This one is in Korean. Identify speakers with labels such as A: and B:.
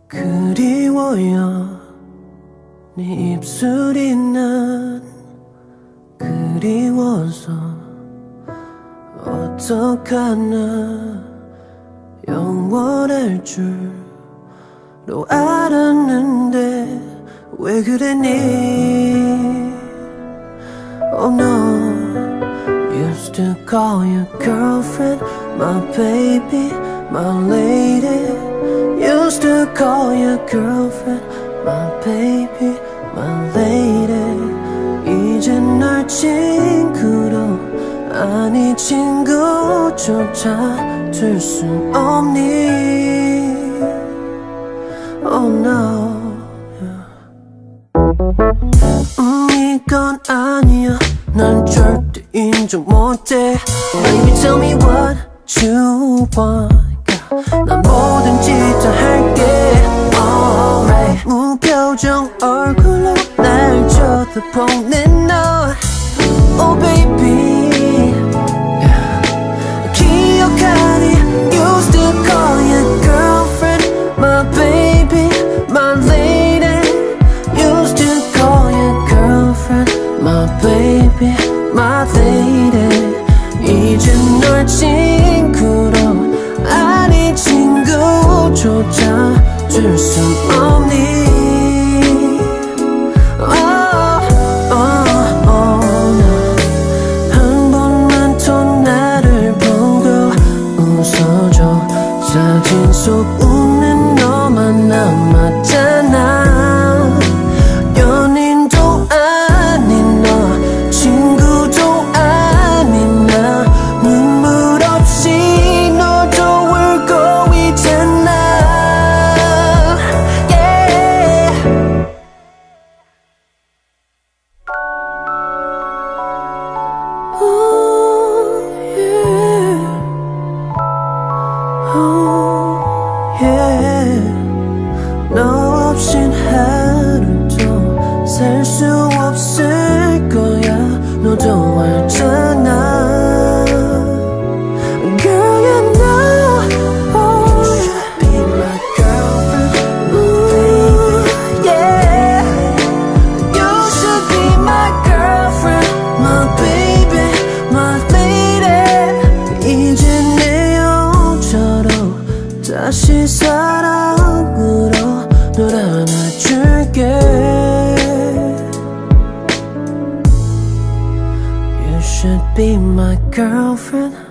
A: 그리워요 네 입술이 난 그리워서 어떡하나 영원할 줄로 알았는데 왜 그랬니. Oh no, used to call you girlfriend, my baby, my lady. Used to call you girlfriend, my baby, my lady. 이젠 널 친구로 아니 친구조차 될 수 없니. Oh no. 이건 아니야 난 절대 인정 못해. Baby tell me what you want. 난 뭐든지 다 할게. Alright. 무표정 얼굴로 날 쳐다보는 너. Oh baby 기억하니 used to call you girlfriend, my baby, my lady. Used to call you girlfriend, my baby, my lady. 이젠 널 친구로 아니 친구조차 될 순 없니. 한 번만 더 나를 보고 웃어줘. 사진 속 웃는 너만 남았잖아. 연인도 아닌 너 친구도 아닌 나. 눈물 없이 너도 울고 있잖아. Yeah. Oh yeah. Oh yeah. 너 없인 하루도 살 수 없을 거야. 너도 알잖아. Girl you know you should be my girlfriend, ooh, yeah. You should be my girlfriend, my baby, my lady. 이제 내 영처럼 다시 사랑으로 널 안아줄게. You should be my girlfriend.